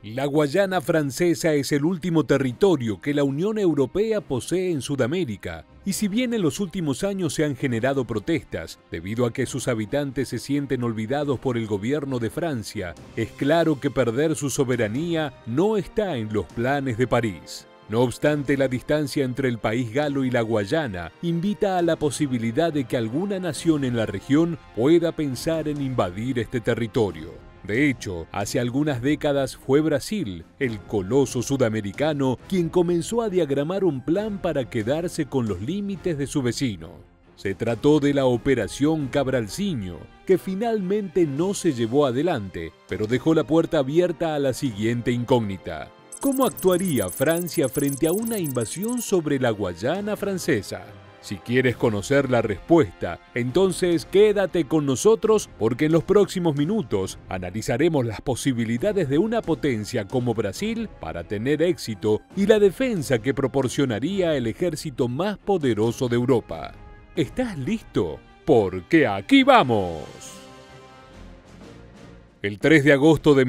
La Guayana Francesa es el último territorio que la Unión Europea posee en Sudamérica, y si bien en los últimos años se han generado protestas debido a que sus habitantes se sienten olvidados por el gobierno de Francia, es claro que perder su soberanía no está en los planes de París. No obstante, la distancia entre el país galo y la Guayana invita a la posibilidad de que alguna nación en la región pueda pensar en invadir este territorio. De hecho, hace algunas décadas fue Brasil, el coloso sudamericano, quien comenzó a diagramar un plan para quedarse con los límites de su vecino. Se trató de la Operación Cabralcinho, que finalmente no se llevó adelante, pero dejó la puerta abierta a la siguiente incógnita. ¿Cómo actuaría Francia frente a una invasión sobre la Guayana Francesa? Si quieres conocer la respuesta, entonces quédate con nosotros porque en los próximos minutos analizaremos las posibilidades de una potencia como Brasil para tener éxito y la defensa que proporcionaría el ejército más poderoso de Europa. ¿Estás listo? Porque aquí vamos. El 3 de agosto de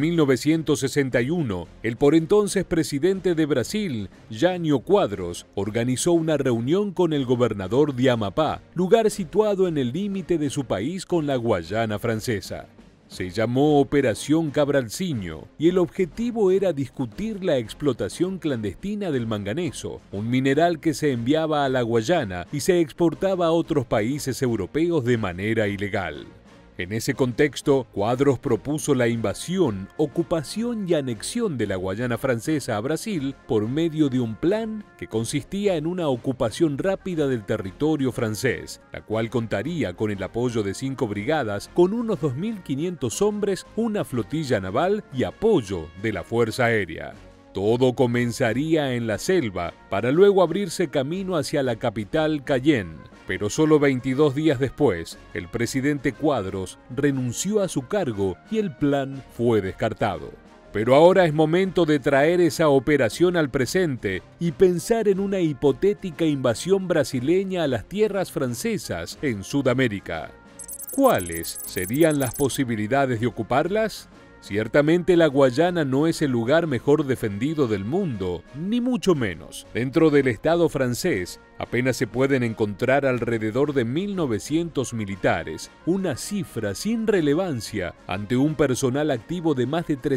1961, el por entonces presidente de Brasil, Jânio Quadros, organizó una reunión con el gobernador de Amapá, lugar situado en el límite de su país con la Guayana Francesa. Se llamó Operación Cabralcinho y el objetivo era discutir la explotación clandestina del manganeso, un mineral que se enviaba a la Guayana y se exportaba a otros países europeos de manera ilegal. En ese contexto, Quadros propuso la invasión, ocupación y anexión de la Guayana Francesa a Brasil por medio de un plan que consistía en una ocupación rápida del territorio francés, la cual contaría con el apoyo de 5 brigadas, con unos 2.500 hombres, una flotilla naval y apoyo de la Fuerza Aérea. Todo comenzaría en la selva, para luego abrirse camino hacia la capital Cayenne. Pero solo 22 días después, el presidente Quadros renunció a su cargo y el plan fue descartado. Pero ahora es momento de traer esa operación al presente y pensar en una hipotética invasión brasileña a las tierras francesas en Sudamérica. ¿Cuáles serían las posibilidades de ocuparlas? Ciertamente la Guayana no es el lugar mejor defendido del mundo, ni mucho menos. Dentro del Estado francés apenas se pueden encontrar alrededor de 1.900 militares, una cifra sin relevancia ante un personal activo de más de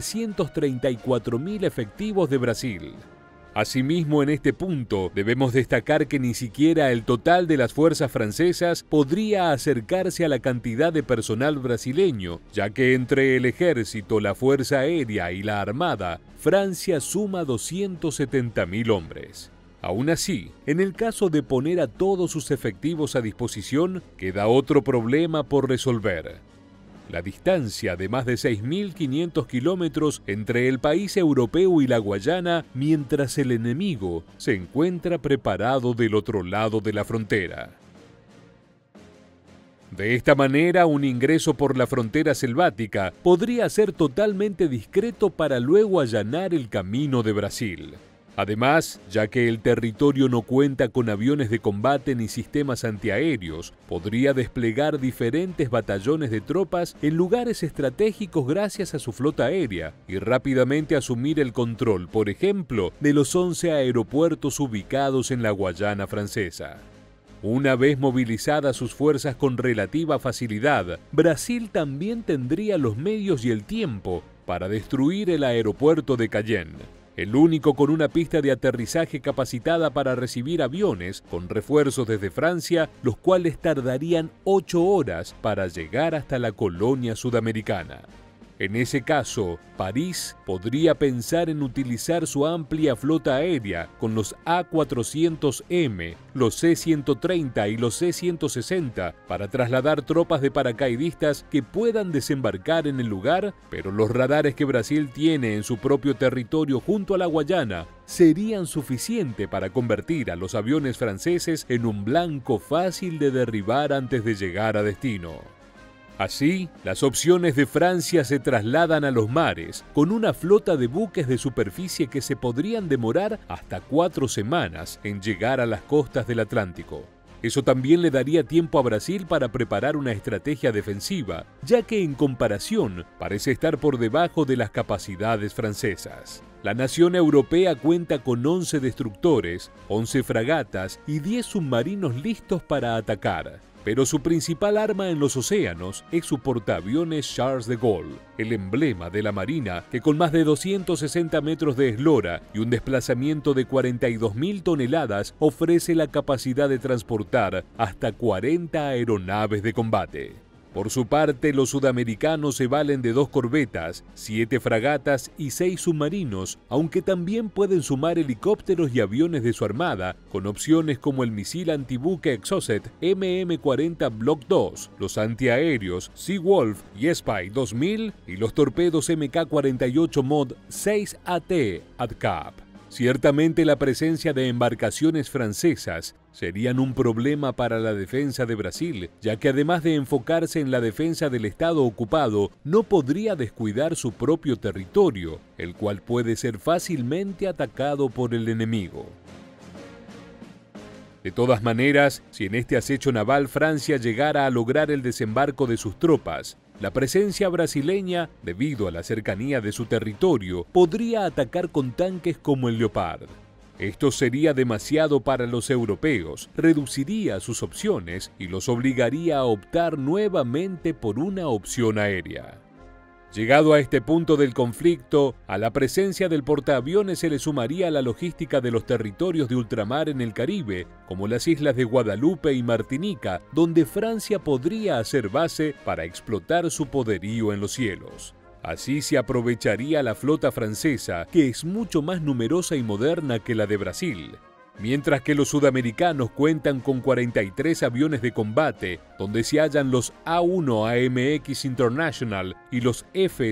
334.000 efectivos de Brasil. Asimismo, en este punto debemos destacar que ni siquiera el total de las fuerzas francesas podría acercarse a la cantidad de personal brasileño, ya que entre el ejército, la fuerza aérea y la armada, Francia suma 270.000 hombres. Aún así, en el caso de poner a todos sus efectivos a disposición, queda otro problema por resolver. La distancia de más de 6.500 kilómetros entre el país europeo y la Guayana, mientras el enemigo se encuentra preparado del otro lado de la frontera. De esta manera, un ingreso por la frontera selvática podría ser totalmente discreto para luego allanar el camino de Brasil. Además, ya que el territorio no cuenta con aviones de combate ni sistemas antiaéreos, podría desplegar diferentes batallones de tropas en lugares estratégicos gracias a su flota aérea y rápidamente asumir el control, por ejemplo, de los 11 aeropuertos ubicados en la Guayana Francesa. Una vez movilizadas sus fuerzas con relativa facilidad, Brasil también tendría los medios y el tiempo para destruir el aeropuerto de Cayenne, el único con una pista de aterrizaje capacitada para recibir aviones con refuerzos desde Francia, los cuales tardarían 8 horas para llegar hasta la colonia sudamericana. En ese caso, París podría pensar en utilizar su amplia flota aérea con los A400M, los C-130 y los C-160 para trasladar tropas de paracaidistas que puedan desembarcar en el lugar, pero los radares que Brasil tiene en su propio territorio junto a la Guayana serían suficientes para convertir a los aviones franceses en un blanco fácil de derribar antes de llegar a destino. Así, las opciones de Francia se trasladan a los mares, con una flota de buques de superficie que se podrían demorar hasta 4 semanas en llegar a las costas del Atlántico. Eso también le daría tiempo a Brasil para preparar una estrategia defensiva, ya que en comparación parece estar por debajo de las capacidades francesas. La nación europea cuenta con 11 destructores, 11 fragatas y 10 submarinos listos para atacar. Pero su principal arma en los océanos es su portaaviones Charles de Gaulle, el emblema de la Marina que con más de 260 metros de eslora y un desplazamiento de 42.000 toneladas ofrece la capacidad de transportar hasta 40 aeronaves de combate. Por su parte, los sudamericanos se valen de 2 corbetas, 7 fragatas y 6 submarinos, aunque también pueden sumar helicópteros y aviones de su armada, con opciones como el misil antibuque Exocet MM-40 Block II, los antiaéreos Seawolf y Spy 2000 y los torpedos MK-48 Mod 6AT ADCAP. Ciertamente la presencia de embarcaciones francesas serían un problema para la defensa de Brasil, ya que además de enfocarse en la defensa del Estado ocupado, no podría descuidar su propio territorio, el cual puede ser fácilmente atacado por el enemigo. De todas maneras, si en este acecho naval Francia llegara a lograr el desembarco de sus tropas, la presencia brasileña, debido a la cercanía de su territorio, podría atacar con tanques como el Leopard. Esto sería demasiado para los europeos, reduciría sus opciones y los obligaría a optar nuevamente por una opción aérea. Llegado a este punto del conflicto, a la presencia del portaaviones se le sumaría la logística de los territorios de ultramar en el Caribe, como las islas de Guadalupe y Martinica, donde Francia podría hacer base para explotar su poderío en los cielos. Así se aprovecharía la flota francesa, que es mucho más numerosa y moderna que la de Brasil. Mientras que los sudamericanos cuentan con 43 aviones de combate, donde se hallan los A1 AMX International y los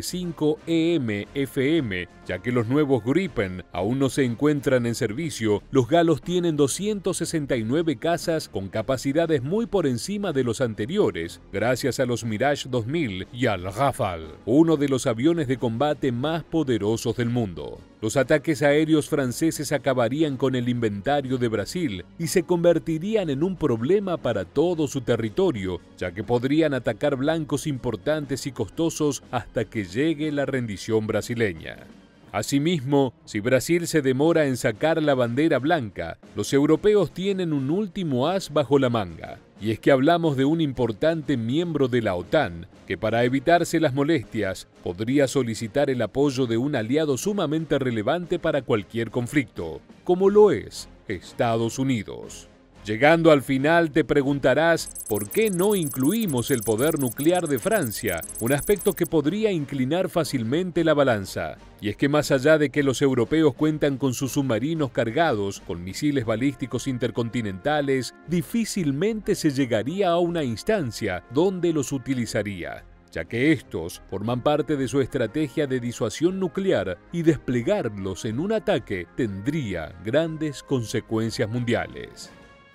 F5EM FM, ya que los nuevos Gripen aún no se encuentran en servicio, los galos tienen 269 cazas con capacidades muy por encima de los anteriores, gracias a los Mirage 2000 y al Rafale, uno de los aviones de combate más poderosos del mundo. Los ataques aéreos franceses acabarían con el inventario de Brasil y se convertirían en un problema para todo su territorio, ya que podrían atacar blancos importantes y costosos hasta que llegue la rendición brasileña. Asimismo, si Brasil se demora en sacar la bandera blanca, los europeos tienen un último as bajo la manga. Y es que hablamos de un importante miembro de la OTAN, que para evitarse las molestias, podría solicitar el apoyo de un aliado sumamente relevante para cualquier conflicto, como lo es Estados Unidos. Llegando al final te preguntarás ¿por qué no incluimos el poder nuclear de Francia? Un aspecto que podría inclinar fácilmente la balanza. Y es que más allá de que los europeos cuentan con sus submarinos cargados con misiles balísticos intercontinentales, difícilmente se llegaría a una instancia donde los utilizaría, ya que estos forman parte de su estrategia de disuasión nuclear y desplegarlos en un ataque tendría grandes consecuencias mundiales.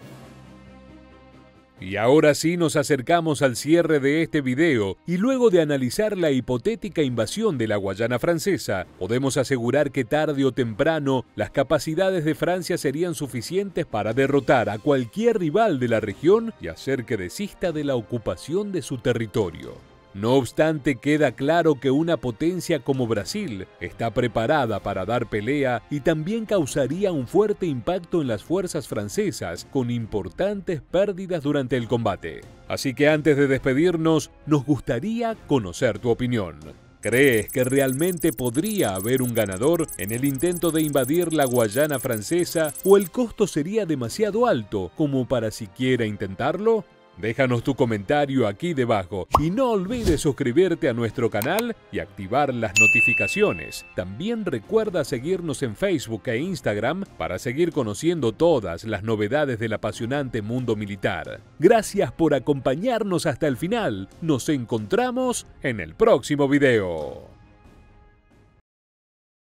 Y ahora sí nos acercamos al cierre de este video y luego de analizar la hipotética invasión de la Guayana Francesa, podemos asegurar que tarde o temprano las capacidades de Francia serían suficientes para derrotar a cualquier rival de la región y hacer que desista de la ocupación de su territorio. No obstante, queda claro que una potencia como Brasil está preparada para dar pelea y también causaría un fuerte impacto en las fuerzas francesas, con importantes pérdidas durante el combate. Así que antes de despedirnos, nos gustaría conocer tu opinión. ¿Crees que realmente podría haber un ganador en el intento de invadir la Guayana Francesa o el costo sería demasiado alto como para siquiera intentarlo? Déjanos tu comentario aquí debajo y no olvides suscribirte a nuestro canal y activar las notificaciones. También recuerda seguirnos en Facebook e Instagram para seguir conociendo todas las novedades del apasionante mundo militar. Gracias por acompañarnos hasta el final. Nos encontramos en el próximo video.